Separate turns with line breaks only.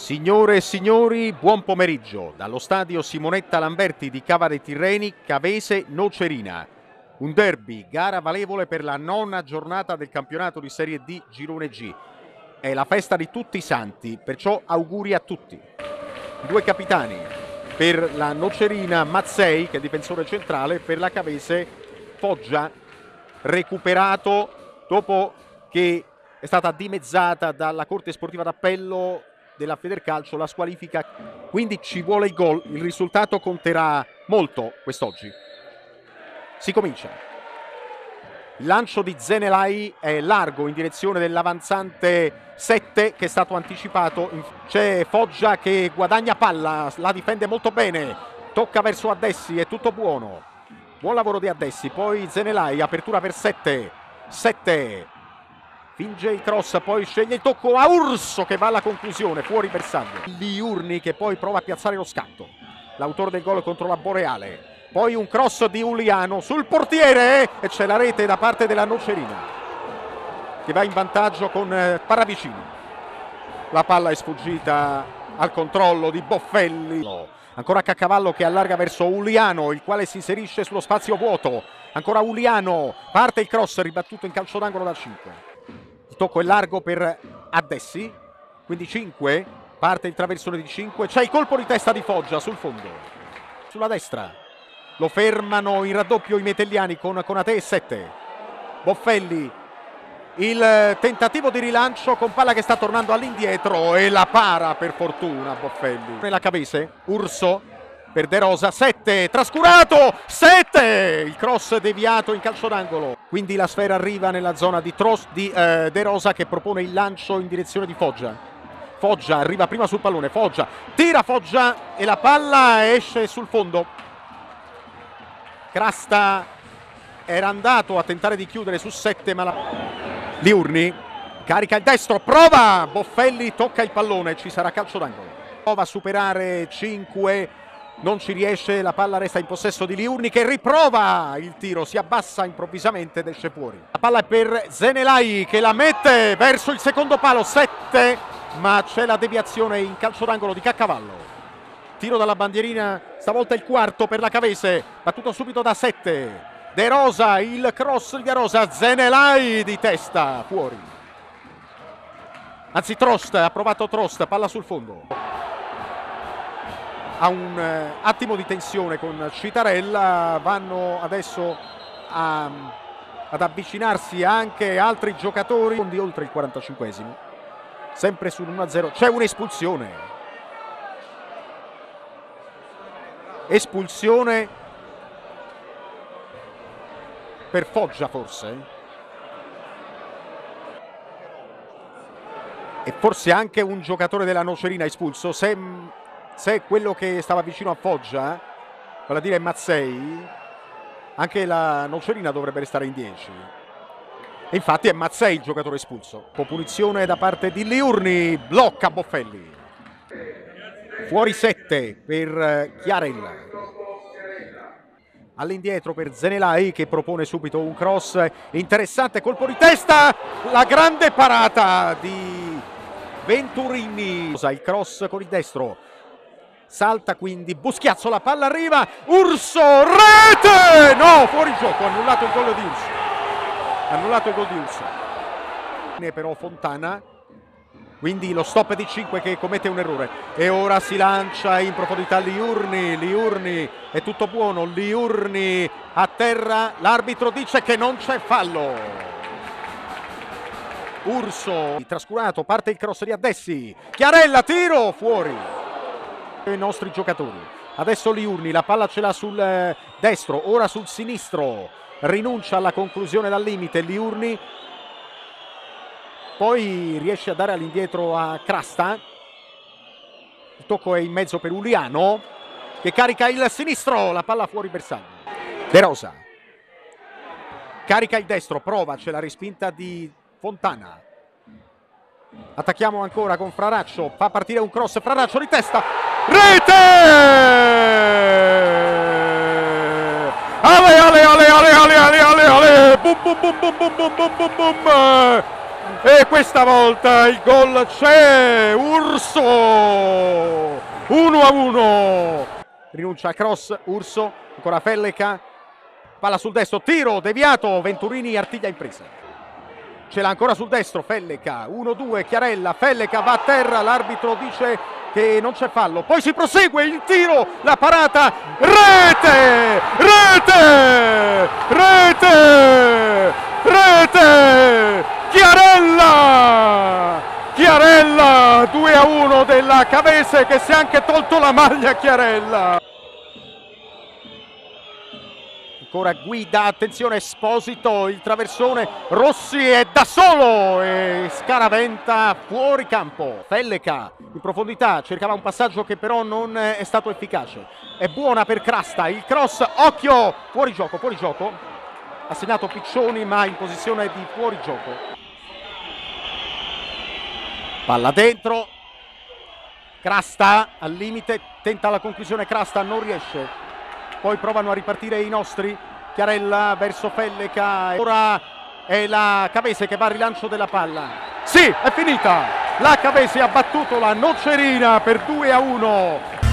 Signore e signori, buon pomeriggio dallo stadio Simonetta Lamberti di Cava dei Tirreni, Cavese Nocerina. Un derby, gara valevole per la nona giornata del campionato di Serie D Girone G. È la festa di tutti i santi, perciò auguri a tutti. Due capitani, per la Nocerina Mazzei, che è difensore centrale, per la Cavese Foggia, recuperato dopo che è stata dimezzata dalla Corte Sportiva d'Appello della Federcalcio la squalifica, quindi ci vuole il gol, il risultato conterà molto quest'oggi. Si comincia. Il lancio di Zenelai è largo in direzione dell'avanzante 7 che è stato anticipato. C'è Foggia che guadagna palla, la difende molto bene, tocca verso Addessi, è tutto buono. Buon lavoro di Addessi, poi Zenelai, apertura per 7 finge il cross, poi sceglie il tocco a Urso che va alla conclusione, fuori bersaglio. Liurni che poi prova a piazzare lo scatto, l'autore del gol contro la Boreale. Poi un cross di Uliano sul portiere e c'è la rete da parte della Nocerina che va in vantaggio con Paravicini. La palla è sfuggita al controllo di Boffelli. Ancora Caccavallo che allarga verso Uliano, il quale si inserisce sullo spazio vuoto. Ancora Uliano, parte il cross ribattuto in calcio d'angolo da 5. Il tocco è largo per Addessi, quindi 5, parte il traversone di 5, c'è il colpo di testa di Foggia sul fondo, sulla destra, lo fermano in raddoppio i metelliani con Conate e 7, Boffelli, il tentativo di rilancio con palla che sta tornando all'indietro e la para per fortuna Boffelli. Nella Cavese, Urso per De Rosa, 7, trascurato, 7, il cross deviato in calcio d'angolo, quindi la sfera arriva nella zona di De Rosa che propone il lancio in direzione di Foggia. Foggia arriva prima sul pallone, Foggia, tira Foggia e la palla esce sul fondo. Crasta era andato a tentare di chiudere su 7 ma Liurni carica il destro, prova, Boffelli tocca il pallone, ci sarà calcio d'angolo. Prova a superare 5, non ci riesce, la palla resta in possesso di Liurni che riprova il tiro, si abbassa improvvisamente ed esce fuori. La palla è per Zenelai che la mette verso il secondo palo, 7, ma c'è la deviazione in calcio d'angolo di Caccavallo. Tiro dalla bandierina, stavolta il quarto per la Cavese, battuto subito da 7. De Rosa, il cross di De Rosa, Zenelai di testa, fuori. Anzi Trost, ha provato Trost, palla sul fondo. Ha un attimo di tensione con Citarella, vanno adesso ad avvicinarsi anche altri giocatori di oltre il 45esimo, sempre sul 1-0, c'è un'espulsione. Espulsione per Foggia forse, e forse anche un giocatore della Nocerina espulso, se quello che stava vicino a Foggia, vale a dire Mazzei, anche la Nocerina dovrebbe restare in 10. E infatti è Mazzei il giocatore espulso. Punizione da parte di Liurni, blocca Boffelli. Fuori 7 per Chiarella. All'indietro per Zenelai che propone subito un cross interessante, colpo di testa, la grande parata di Venturini. Il cross con il destro. Salta quindi Buschiazzo, la palla arriva, Urso, rete! No, fuori gioco, annullato il gol di Urso. Annullato il gol di Urso. Però Fontana, quindi lo stop di 5 che commette un errore. E ora si lancia in profondità Liurni, è tutto buono, Liurni a terra, l'arbitro dice che non c'è fallo. Urso, trascurato, parte il cross di Addessi, Chiarella, tiro, fuori. I nostri giocatori, adesso Liurni, la palla ce l'ha sul destro, ora sul sinistro, rinuncia alla conclusione dal limite Liurni, poi riesce a dare all'indietro a Crasta, il tocco è in mezzo per Uliano che carica il sinistro, la palla fuori bersaglio. De Rosa carica il destro, prova, c'è la respinta di Fontana. Attacchiamo ancora con Fraraccio, fa partire un cross, Fraraccio di testa, rete! Ale, ale, ale, ale, ale, ale, ale, ale, bum, bum, bum, bum, bum, bum, bum, bum, bum. e questa volta il gol c'è. Urso 1-1. Rinuncia al cross Urso, ancora Felleca, palla sul destro, tiro deviato, Venturini artiglia in presa, ce l'ha ancora sul destro Felleca, 1-2, Chiarella, Felleca va a terra, l'arbitro dice che non c'è fallo, poi si prosegue il tiro, la parata, rete, rete, rete, rete, Chiarella, Chiarella, 2-1 della Cavese, che si è anche tolto la maglia Chiarella. Ancora Guida, attenzione Esposito, il traversone, Rossi è da solo e scaraventa fuori campo. Felleca in profondità, cercava un passaggio che però non è stato efficace. È buona per Crasta, il cross, occhio, fuori gioco, fuori gioco. Ha segnato Piccioni ma in posizione di fuori gioco. Palla dentro, Crasta al limite, tenta la conclusione Crasta, non riesce. Poi provano a ripartire i nostri, Chiarella verso Felleca, ora è la Cavese che va al rilancio della palla. Sì, è finita, la Cavese ha battuto la Nocerina per 2-1.